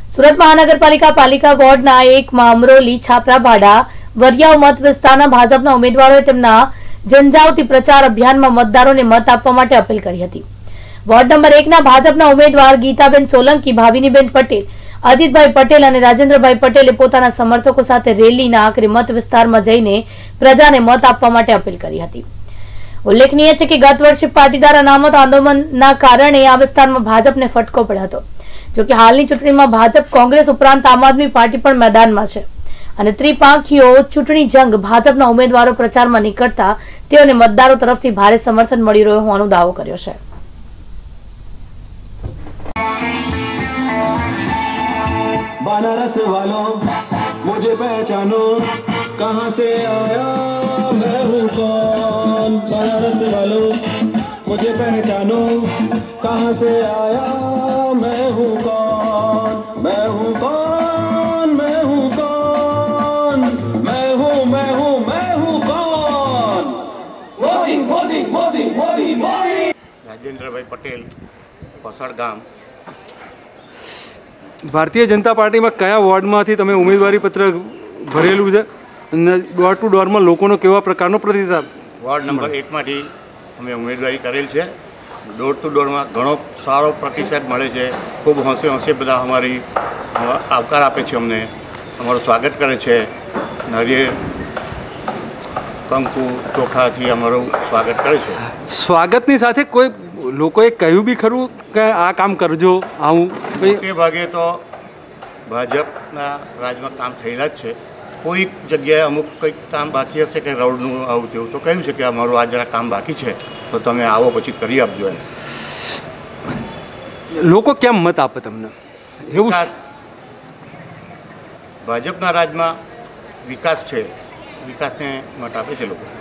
સુરત મહાનગરપાલિકા પાલિકા વોર્ડના એકમાં અમરોલી છાપરાભાડા વરિયાવ મત વિસ્તારના ભાજપના ઉમેદવારોએ તેમના જનજાગૃતિ પ્રચાર અભિયાનમાં મતદારોને મત આપવા માટે અપીલ કરી હતી। વોર્ડ નંબર 1ના ભાજપના ઉમેદવાર ગીતાબેન સોલંકી, ભાવિનીબેન પટેલ, અજીતભાઈ પટેલ અને રાજેન્દ્રભાઈ પટેલે પોતાના સમર્થકો સાથે રેલીના આખરે મત વિસ્તારમાં જઈને પ્રજાને મત આપવા માટે અપીલ કરી હતી। ઉલ્લેખનીય છે કે ગત વર્ષે પાટીદાર અનામત આંદોલનના કારણે આ વિસ્તારમાં ભાજપને ફટકો પડ્યો હતો। જો કે હાલની ચૂંટણીમાં ભાજપ, કોંગ્રેસ ઉપરાંત આમ આદમી પાર્ટી પણ મેદાનમાં છે અને ત્રિપાંખીયો ચૂંટણી જંગ ભાજપના ઉમેદવારો પ્રચારમાં નીકળતા તેઓને મતદારો તરફથી ભારે સમર્થન મળી રહ્યો હોવાનો દાવો કર્યો છે। बनारस वालों मुझे पहचानो, कहाँ से आया मैं हूँ कौन। बनारस वालों मुझे पहचानो, कहाँ से आया मैं हूँ कौन। मैं हूँ कौन, मैं हूँ कौन, मैं हूँ कौन। मोदी मोदी मोदी मोदी मोदी। राजेंद्रभाई पटेल, पसाड़ गाम। भारतीय जनता पार्टी में कया वॉर्ड में तमे उम्मीदवारी पत्र भरेलू है અને ડોર ટુ ડોરમાં લોકોનો કેવા પ્રકારનો પ્રતિસાદ? વોર્ડ નંબર 1 માંથી અમે ઉમેદવારી કરેલ છે। ડોર ટુ ડોરમાં ઘણો સારો પ્રતિસાદ મળે છે। ખૂબ હસે હસે બધા અમારી આવકાર આપે છે, અમને અમારું સ્વાગત કરે છે। નારિયેળ કંકુ ચોખાથી અમારું સ્વાગત કરે છે। સ્વાગતની સાથે કોઈ લોકોએ કહ્યું બી ખરું કે આ કામ કરજો આવું? મોટે ભાગે તો ભાજપના રાજમાં કામ થયેલા જ છે। કોઈક જગ્યાએ અમુક કંઈક કામ બાકી હશે કે રોડનું આવું તેવું તો કહ્યું છે કે અમારું આ જરા કામ બાકી છે તો તમે આવો પછી કરી આપજો એને। લોકો કેમ મત આપે તમને? એવું ભાજપના રાજમાં વિકાસ છે, વિકાસને મત આપે છે લોકો।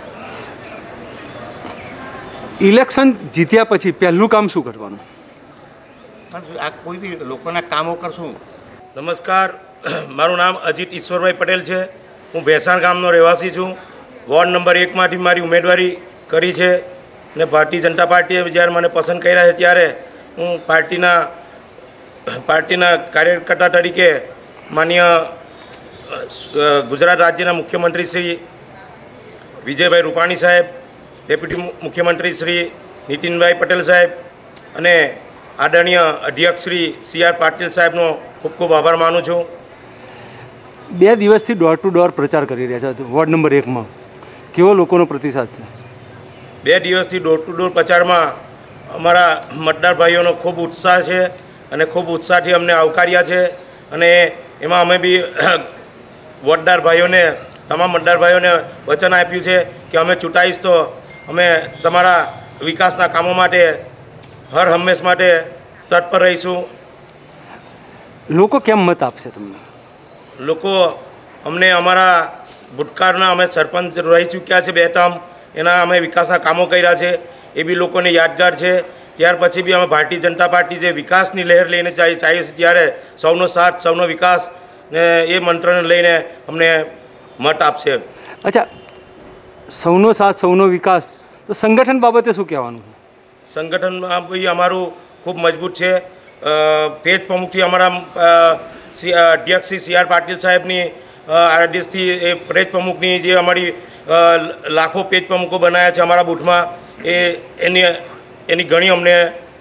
ઇલેક્શન જીત્યા પછી પહેલું કામ શું કરવાનું? આ કોઈ બી લોકોના કામો કરશું। નમસ્કાર, મારું નામ અજીત ઈશ્વરભાઈ પટેલ છે। હું ભેસાણ ગામનો રહેવાસી છું। વોર્ડ નંબર 1માંથી મારી ઉમેદવારી કરી છે ને ભારતીય જનતા પાર્ટીએ જ્યારે મને પસંદ કર્યા છે ત્યારે હું પાર્ટીના કાર્યકર્તા તરીકે માનનીય ગુજરાત રાજ્યના મુખ્યમંત્રી શ્રી વિજયભાઈ રૂપાણી સાહેબ, ડેપ્યુટી મુખ્યમંત્રી શ્રી નીતિનભાઈ પટેલ સાહેબ અને આદરણીય અધ્યક્ષ શ્રી CR પાટીલ સાહેબનો ખૂબ ખૂબ આભાર માનું છું। 2 દિવસથી ડોર ટુ ડોર પ્રચાર કરી રહ્યા છે વોર્ડ નંબર 1માં, કેવો લોકોનો પ્રતિસાદ છે? 2 દિવસથી ડોર ટુ ડોર પ્રચારમાં અમારા મતદાર ભાઈઓનો ખૂબ ઉત્સાહ છે અને ખૂબ ઉત્સાહથી અમને આવકાર્યા છે અને એમાં અમે બી વોટદાર ભાઈઓને, તમામ મતદાર ભાઈઓને વચન આપ્યું છે કે અમે ચૂંટાઈશ તો અમે તમારા વિકાસના કામો માટે હર હંમેશ માટે તત્પર રહીશું। લોકો કેમ મત આપશે તમને? લોકો અમને અમારા ભૂતકાળના અમે સરપંચ રહી ચૂક્યા છે 2 ટર્મ, એના અમે વિકાસના કામો કર્યા છે એ બી લોકોને યાદગાર છે। ત્યાર પછી બી અમે ભારતીય જનતા પાર્ટી જે વિકાસની લહેર લઈને ચાહીએ છીએ ત્યારે સૌનો સાથ, સૌનો વિકાસ ને એ મંત્રને લઈને અમને મત આપશે। અચ્છા, સૌનો સાથ સૌનો વિકાસ, તો સંગઠન બાબતે શું કહેવાનું? સંગઠનમાં બી અમારું ખૂબ મજબૂત છે। પેજ પ્રમુખથી અમારા અધ્યક્ષ શ્રી CR પાટીલ સાહેબની આદેશથી એ પેજ પ્રમુખની જે અમારી લાખો પેજ પ્રમુખો બનાવ્યા છે અમારા બૂથમાં, એની ઘણી અમને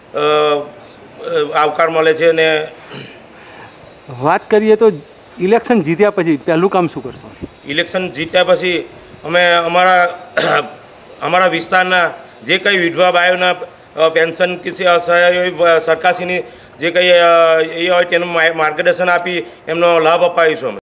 આવકાર મળે છે। અને વાત કરીએ તો ઇલેક્શન જીત્યા પછી પહેલું કામ શું કરશો? ઇલેક્શન જીત્યા પછી અમે અમારા વિસ્તારના જે કંઈ વિધવા બાયોના પેન્શન કે સરકારશ્રીની જે કંઈ એ હોય તેનું માર્ગદર્શન આપી એમનો લાભ અપાવીશું અમે।